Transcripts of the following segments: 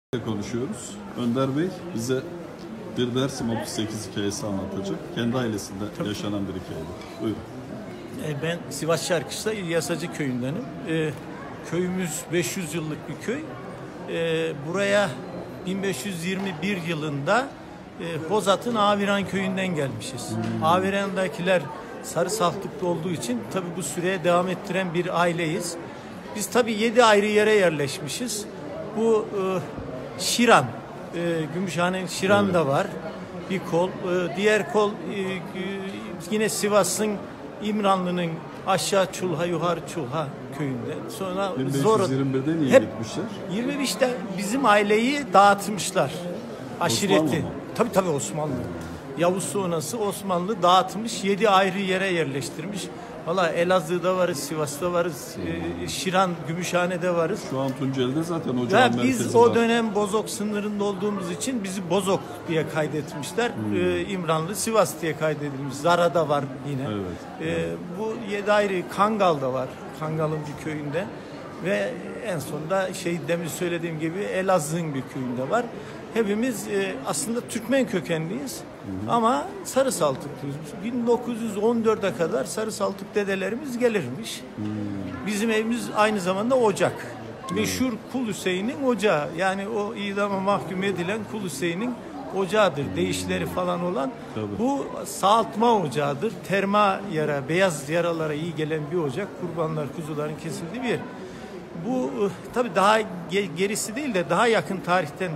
konuşuyoruz. Önder Bey bize bir Dersim 38 hikayesi anlatacak. Kendi ailesinde yaşanan bir hikayedir. Buyurun. Ben Sivas Şarkışla İlyasacı köyündenim. Köyümüz 500 yıllık bir köy. Buraya 1521 yılında Hozat'ın Aviran köyünden gelmişiz. Aviran'dakiler sarı saflıklı olduğu için tabii bu süreye devam ettiren bir aileyiz. Biz tabii 7 ayrı yere yerleşmişiz. Bu Şiran, Gümüşhane'nin Şiran da var bir kol. Diğer kol yine Sivas'ın İmranlı'nın aşağı Çulha, yukarı Çulha köyünde. Sonra 1521'de niye gitmişler? 25'te bizim aileyi dağıtmışlar. Aşireti. Osmanlı mı? Tabii Osmanlı. Yavuz sonrası Osmanlı dağıtmış, 7 ayrı yere yerleştirmiş. Valla Elazığ'da varız, Sivas'ta varız, Şiran, Gümüşhane'de varız. Şu an Tunceli'de zaten ocağın merkezi biz var. o dönem Bozok sınırında olduğumuz için bizi Bozok diye kaydetmişler. İmranlı, Sivas diye kaydedilmiş. Zara'da var yine. Evet. Bu 7 ayrı Kangal'da var. Kangal'ın bir köyünde. Ve en sonunda demin söylediğim gibi Elazığ'ın bir köyünde var. Hepimiz aslında Türkmen kökenliyiz ama sarı saltıklıyız. 1914'e kadar sarı saltık dedelerimiz gelirmiş. Bizim evimiz aynı zamanda ocak. Meşhur Kul Hüseyin'in ocağı. Yani o idama mahkum edilen Kul Hüseyin'in ocağıdır. Değişleri falan olan. Tabii. Bu sağaltma ocağıdır. Terma yara, beyaz yaralara iyi gelen bir ocak. Kurbanlar, kuzuların kesildiği bir yer. Bu tabii daha gerisi değil de daha yakın tarihten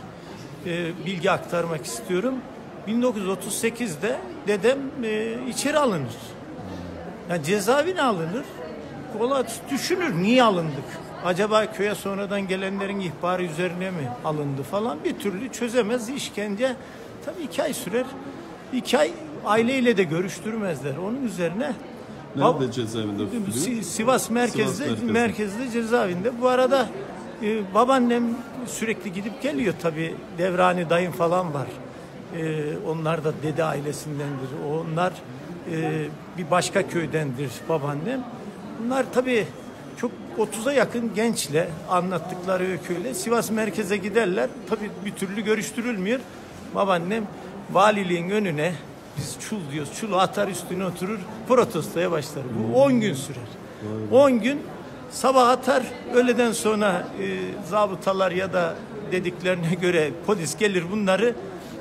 bilgi aktarmak istiyorum. 1938'de dedem içeri alınır. Yani cezaevine alınır. Kola düşünür niye alındık? Acaba köye sonradan gelenlerin ihbarı üzerine mi alındı falan bir türlü çözemez işkence. Tabii 2 ay sürer. 2 ay aileyle de görüştürmezler. Onun üzerine Nerede cezaevinde tutuluyor? Sivas merkezde cezaevinde. Bu arada babaannem sürekli gidip geliyor tabii. Devrani dayım falan var. Onlar da dede ailesindendir. Onlar bir başka köydendir babaannem. Bunlar tabii çok 30'a yakın gençle anlattıkları öyküyle Sivas merkeze giderler. Tabii bir türlü görüştürülmüyor. Babaannem valiliğin önüne biz çul diyoruz. Çulu atar üstüne oturur protestoya başlar. Bu 10 gün sürer. 10 gün sabah atar öğleden sonra zabıtalar ya da dediklerine göre polis gelir bunları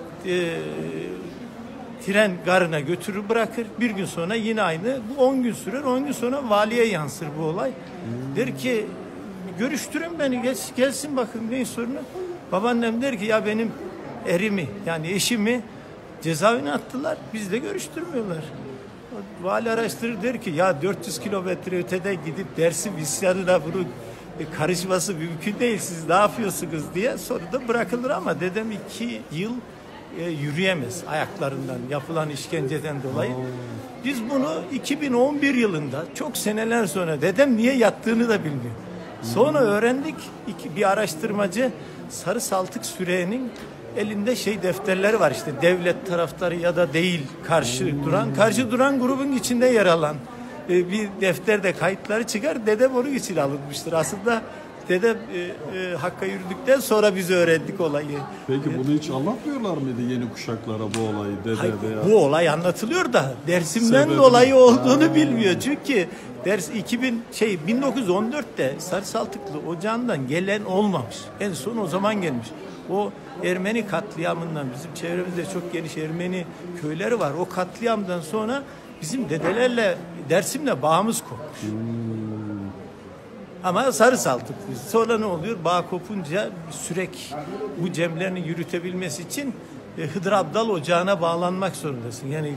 tren garına götürür bırakır. Bir gün sonra yine aynı. Bu 10 gün sürer. 10 gün sonra valiye yansır bu olay. Der ki görüştürün beni gelsin bakın neyin sorunu. Babaannem der ki ya benim erimi yani eşimi cezaevine attılar. Bizle görüştürmüyorlar. Vali araştırır der ki ya 400 kilometre ötede gidip Dersim isyanına bunu karışması mümkün değil. Siz ne yapıyorsunuz diye sonra da bırakılır ama dedem 2 yıl yürüyemez ayaklarından yapılan işkenceden dolayı. Biz bunu 2011 yılında çok seneler sonra dedem niye yattığını da bilmiyor. Sonra öğrendik bir araştırmacı sarı saltık süreğinin elinde defterleri var işte devlet taraftarı ya da değil karşı duran grubun içinde yer alan bir defterde kayıtları çıkar. Dedem onun için alınmıştır. Aslında dedem Hakk'a yürüdükten sonra biz öğrendik olayı. Peki bunu hiç anlatmıyorlar mıydı yeni kuşaklara bu olayı? Hayır, bu olay anlatılıyor da Dersim'den dolayı olduğunu bilmiyor. Çünkü 1914'te Sarı Saltıklı ocağından gelen olmamış. En son o zaman gelmiş. O Ermeni katliamından bizim çevremizde çok geniş Ermeni köyleri var. O katliamdan sonra bizim dedelerle Dersim'le bağımız kopmuş. Ama sarı saltıklı. Sonra ne oluyor? Bağ kopunca sürek bu cemlerini yürütebilmesi için Hıdır Abdal ocağına bağlanmak zorundasın. Yani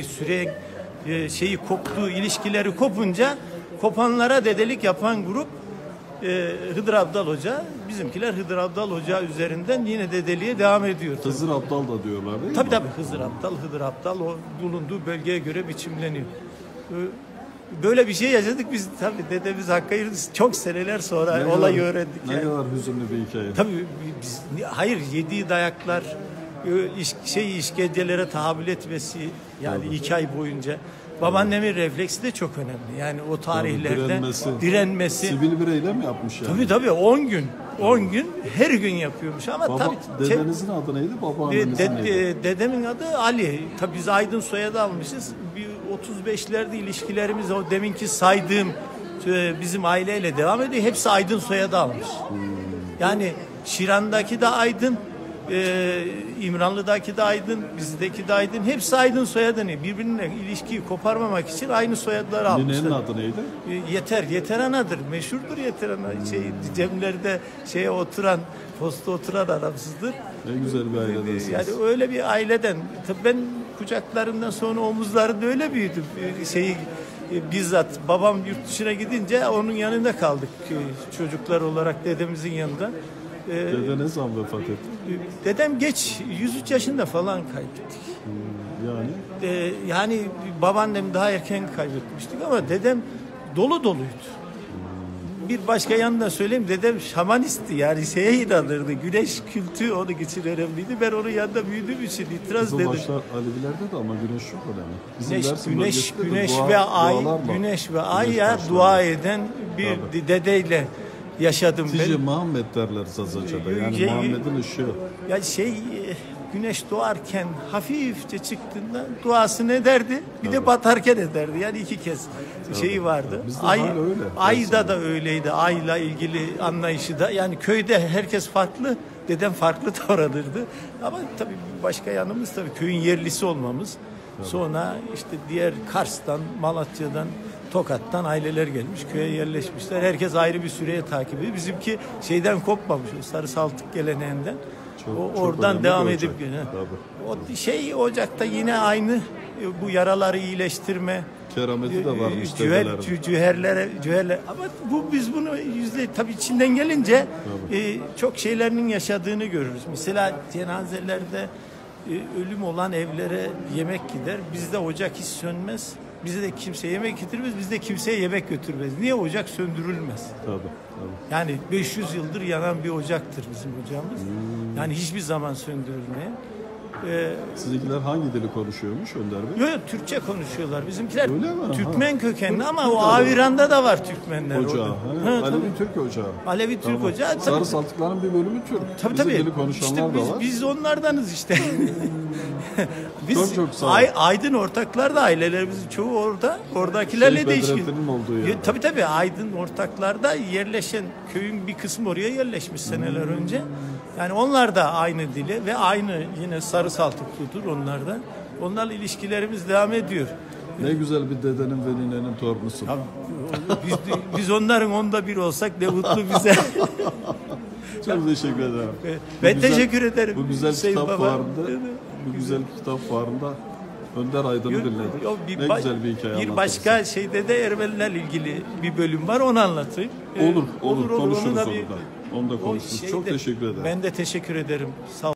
koptuğu ilişkileri kopunca kopanlara dedelik yapan grup Hıdır Abdal Ocağı. Bizimkiler Hıdır Abdal Ocağı üzerinden yine dedeliğe devam ediyor. Hızır Abdal da diyorlar değil mi? Tabii Hıdır Abdal o bulunduğu bölgeye göre biçimleniyor. Böyle bir şey yaşadık biz tabii dedemiz Hakk'a yürüdü. Çok seneler sonra olayı öğrendik. Ne kadar hüzünlü bir hikaye. Tabii yediği dayaklar işkencelere tahammül etmesi yani tabii. 2 ay boyunca. Babaannemin refleksi de çok önemli. Yani o tarihlerde direnmesi. Sivil bir eylem yapmış yani. Tabii 10 gün. 10 gün her gün yapıyormuş ama Baba, tabii dedenizin adı neydi? Babaannenizin neydi? dedemin adı Ali. Tabii biz Aydın soyadı almışız. Bir 35'lerde ilişkilerimiz o deminki saydığım bizim aileyle devam ediyor. Hepsi Aydın soyadı almış. Yani Şiran'daki de Aydın, İmranlı'daki de Aydın, bizdeki de Aydın. Hepsi Aydın soyadını. Birbirine ilişkiyi koparmamak için aynı soyadları almışlar. Ninenin adı neydi? Yeter anadır. Meşhurdur Yeter ana. Cemlerde oturan, posta oturan adamsızdır. Ne güzel bir ailedensiniz. Yani öyle bir aileden. Tabii ben kucaklarından sonra omuzlarında öyle büyüdüm. Bizzat babam yurt dışına gidince onun yanında kaldık çocuklar olarak dedemizin yanında. Dede ne zaman vefat etti? Dedem geç 103 yaşında falan kaybettik. Yani babaannem daha erken kaybetmiştik ama dedem dolu doluydu. Bir başka yandan söyleyeyim, dedem şamanisti, yani inanırdı. Güneş kültü onun için önemliydi. Ben onun yanında büyüdüğüm için itiraz dedim. Başlar Alevilerde de ama güneş çok önemli. Bizim Güneş ve ay, güneş ve aya dua eden bir dedeyle yaşadım ben. Sizce Muhammed derler Zazaca'da, yani Muhammed'in ışığı. Ya güneş doğarken hafifçe çıktığında duasını ederdi. Bir de batarken ederdi. Yani 2 kez şeyi vardı. Ayda da öyleydi. Ayla ilgili anlayışı da. Yani köyde herkes farklı. Dedem farklı davranırdı. Ama tabii başka yanımız tabii köyün yerlisi olmamız. Sonra işte diğer Kars'tan, Malatya'dan, Tokat'tan aileler gelmiş, köye yerleşmişler. Herkes ayrı bir süreye takip ediyor. Bizimki şeyden kopmamış, o Sarı Saltık geleneğinden. Oradan devam edip o Ocak'ta yine aynı bu yaraları iyileştirme kerameti de varmış cüherler ama biz bunu tabii içinden gelince çok şeylerinin yaşadığını görürüz. Mesela cenazelerde ölüm olan evlere yemek gider. Bizde ocak hiç sönmez. Bize de kimse yemek getirmez. Bizde kimseye yemek götürmez. Niye ocak söndürülmez? Tabii. Yani 500 yıldır yanan bir ocaktır bizim ocağımız. Yani hiçbir zaman söndürülmeyen. Sizinkiler hangi dili konuşuyormuş Önder Bey? Yok, Türkçe konuşuyorlar. Bizimkiler Türkmen kökenli ama o Aviran'da da var Türkmenler. Ocağı. Alevi Türk ocağı. Alevi Türk ocağı. Sarı Saltıkların bir bölümü Türk. Bizim dili konuşanlar da var. Biz onlardanız işte. Biz çok sağ olun. Aydın ortaklar da ailelerimizin çoğu orada. Oradakilerle de ilişkin. olduğu yer. Tabii Aydın ortaklarda yerleşen köyün bir kısmı oraya yerleşmiş seneler önce. Yani onlar da aynı dili ve aynı yine Sarı Saltıklıdır onlar da. Onlarla ilişkilerimiz devam ediyor. Ne güzel bir dedenin ve ninenin torunusun. Biz onların 1/10 olsak ne mutlu bize. Çok teşekkür ederim. Ben teşekkür ederim. Bu güzel kitap fuarında Önder Aydın'ı dinledik. Ne güzel bir hikaye anlattınız. Bir başka şeyde de Ermenilerle ilgili bir bölüm var, onu anlatayım. Olur. Konuşuruz onu da. Onu da konuşuruz. Çok teşekkür ederim. Ben de teşekkür ederim. Sağ